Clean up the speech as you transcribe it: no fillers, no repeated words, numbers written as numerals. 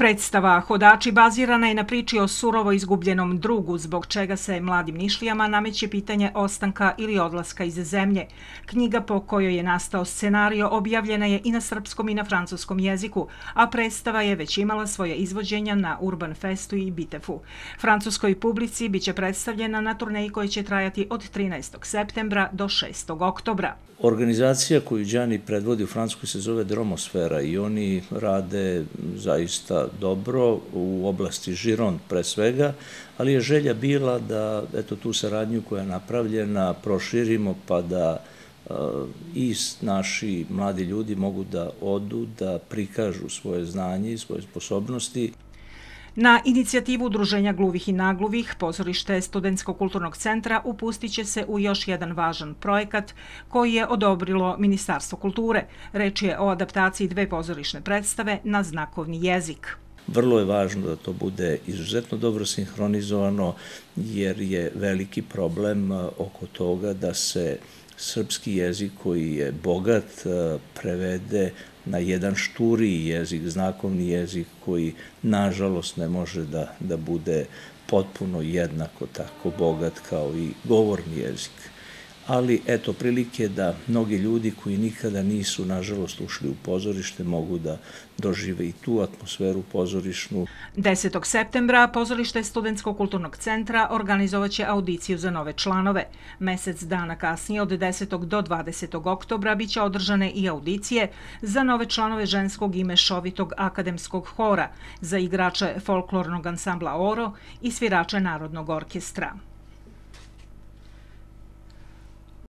Predstava Hodači bazirana je na priči o surovo izgubljenom drugu, zbog čega se mladim Nišlijama nameće pitanje ostanka ili odlaska iz zemlje. Knjiga po kojoj je nastao scenario objavljena je i na srpskom i na francuskom jeziku, a predstava je već imala svoje izvođenja na Urban Festu i Bitefu. Francuskoj publici biće predstavljena na turneji koja će trajati od 13. septembra do 6. oktobra. Organizacija koju Đani predvodi u Francuskoj se zove Dromosfera i oni rade zaista dobro u oblasti Gironde pre svega, ali je želja bila da tu saradnju koja je napravljena proširimo pa da i naši mladi ljudi mogu da odu, da prikažu svoje znanje i svoje sposobnosti. Na inicijativu Udruženja gluvih i nagluvih, pozorište Studentskog kulturnog centra upustit će se u još jedan važan projekat koji je odobrilo Ministarstvo kulture. Reč je o adaptaciji dve pozorišne predstave na znakovni jezik. Vrlo je važno da to bude izuzetno dobro sinhronizovano jer je veliki problem oko toga da se srpski jezik koji je bogat prevede na jedan šturiji jezik, znakovni jezik koji nažalost ne može da bude potpuno jednako tako bogat kao i govorni jezik. Ali eto prilike da mnogi ljudi koji nikada nisu nažalost ušli u pozorište mogu da dožive i tu atmosferu pozorišnu. 10. septembra pozorište Studentskog kulturnog centra organizovaće audiciju za nove članove. Mesec dana kasnije od 10. do 20. oktobra biće održane i audicije za nove članove ženskog i mešovitog akademskog hora, za igrače folklornog ansambla Oro i svirače Narodnog orkestra.